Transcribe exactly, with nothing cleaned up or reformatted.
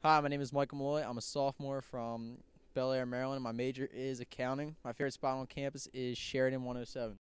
Hi, my name is Michael Malloy. I'm a sophomore from Bel Air, Maryland. My major is accounting. My favorite spot on campus is Sheridan one oh seven.